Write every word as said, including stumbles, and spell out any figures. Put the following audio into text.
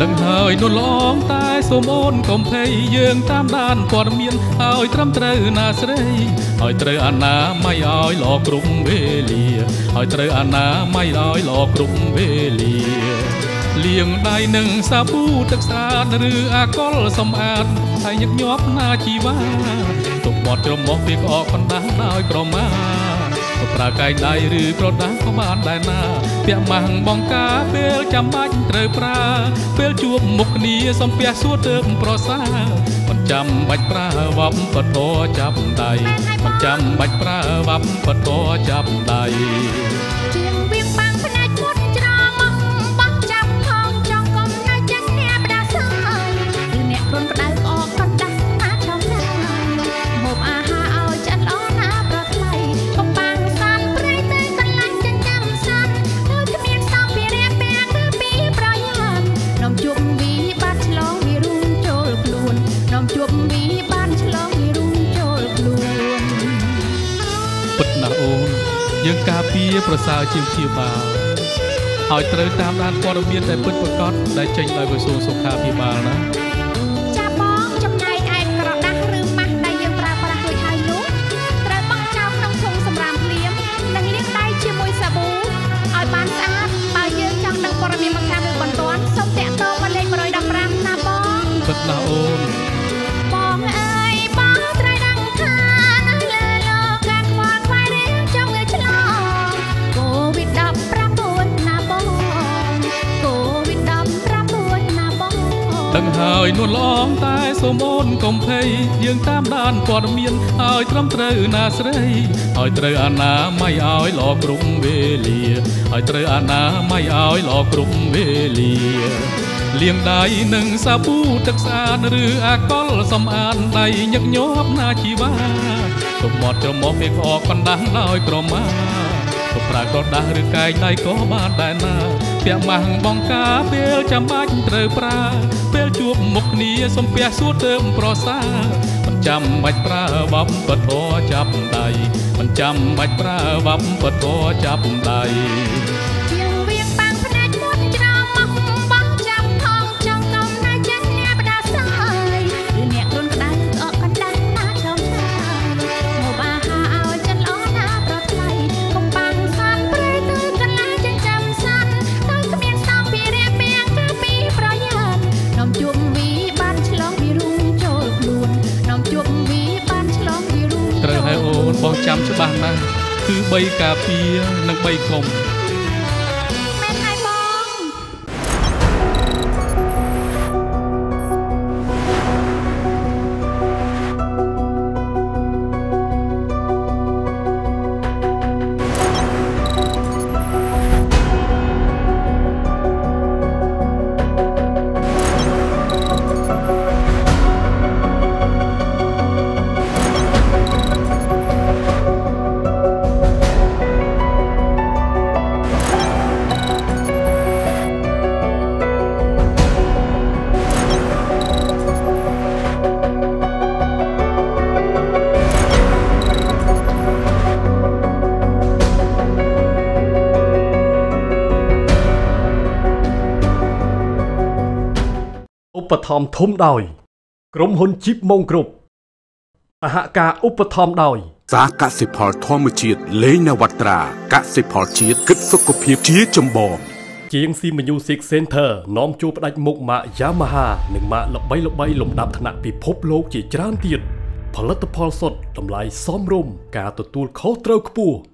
ដឹងហើយនោះឡងតែសូមអូនកុំភ័យយើងតាមដានព័ត៌មានឲ្យត្រឹមត្រូវណាស្រីឲ្យត្រូវអនាម័យឲ្យល្អគ្រប់វេលាឲ្យត្រូវអនាម័យឲ្យល្អគ្រប់វេលាលាងដៃនឹងសាប៊ូទឹកស្អាតឬអាកុលសម្អាតហើយញឹកញាប់ណាជីវ៉ាទុកបត់ច្រមុះពីក្អកកណ្ដាស់ដោយក្រមាប្រើកែងដៃឬក្រដាស់ក៏បានដែរណាពាក់ម៉ាស់បង្ការពេលចាំបាច់ត្រូវប្រើពេលជួបមុខគ្នាសំពះសួរទៅប្រសាមិនចាំបាច់ប្រើវ៉ាប់បតោចាប់ដៃមិនចាំបាច់ប្រើវ៉ាប់បតោចាប់ដៃជាងវាបាំងផ្នែកមុតច្រមុះបោះចាប់ផងចង់កុំនៅចិត្តអ្នកបដាសាយគឺអ្នកគ្រុនក្តៅក្អកកណ្ដាស់ណាចំណាយមកអាហារឲ្យចិត្តល្អណាប្រថ្លៃកំបាំងសានព្រៃទៅកន្លែងចិញ្ចាំសានដោយគ្មានសំភារៈពាក់គឺពីប្រយោជន៍នំជុំវីបានឆ្លងវារុំចូលខ្លួននំជុំវីបានឆ្លងវារុំចូលខ្លួនពិតណាស់អូនយើងការពារប្រសើរជាងព្យាបាលឲ្យត្រូវតាមដានព័ត៌មានដែលពិតប្រាកដដែលចេញដោយក្រសួងសុខាភិបាលណាចាបងចំណែកឯក្រដាស់ឬម៉ាស់ដែលយើងប្រើប្រាស់រួចហើយនោះត្រូវបោះចោលក្នុងធុងសម្រាមភ្លាមនិងលាងដៃជាមួយសាប៊ូឲ្យបានស្អាតបើយើងចង់ដឹងព័ត៌មានបន្ថែមឬបន្ទាន់សូមតាក់ទងមកលេខមួយmột không nămណាបងពិតណាស់អូនបងអើយបងត្រូវដឹងថានៅលើលោកការខ្វល់ខ្វាយរៀងចំងើឆ្លងកូវីដដប់ប្រាំបួនណាបងកូវីដដប់ប្រាំបួនណាបងដឹងហើយនួនឡងតែសូមអូនកុំភ័យយើងតាមដានព័ត៌មានឲ្យត្រឹមត្រូវណាស្រីឲ្យត្រូវអនាម័យឲ្យល្អគ្រប់វេលាឲ្យត្រូវអនាម័យឲ្យល្អគ្រប់វេលាលាងដៃនឹងសាប៊ូទឹកស្អាតឬអាកុលសម្អាតដៃញឹកញាប់ណាជីវ៉ាទុកមាត់ច្រមុះពីក្អកកណ្ដាស់ដោយក្រមាទុកប្រើក្រដាស់ឬកែងដៃក៏បានដែរណាពាក់ម៉ាស់បង្ការពេលចាំបាច់ត្រូវប្រើពេលជួបមុខគ្នាសំពះសួរទៅប្រសាមិនចាំបាច់ប្រើវ៉ាប់បតោចាប់ដៃមិនចាំបាច់ប្រើវ៉ាប់បតោចាប់ដៃជាងវាបាំងផ្នែកមុតច្រមុះបោះចាប់ផងចង់កុំនៅចិត្តអ្នកបដាសាយគឺអ្នកគ្រុនក្តៅក្អកកណ្ដាស់ណាចំណាយមកអាហារឲ្យចិត្តល្អណាប្រថ្លៃកំបាំងសានព្រៃទៅកន្លែងចិញ្ចាំសានដោយគ្មានសំភារៈពាក់គឺពីប្រយោជន៍នំជុំវីបានឆ្លងវារុំចូលខ្លួននំជុំវីបានឆ្លងវារុំត្រូវហើយអូនបងចាំច្បាស់ណាស់គឺបីការពារនិងបីកុំឧបត្ថម្ភធំដោយក្រុមហ៊ុនជីបម៉ុងគ្រប់សហការឧបត្ថម្ភដោយសាកសិផលធម្មជាតិលេងនវត្រាកសិផលជាតិគិតសុខភាពជាចម្បងជាង C Music Center នាំជួបផ្ដាច់មុខម៉ាក Yamaha និងម៉ាកល្បីល្បីលំដាប់ថ្នាក់ពិភពលោកជាច្រើនទៀតផលិតផលសុទ្ធតម្លៃសមរម្យការទទួលខុសត្រូវខ្ពស់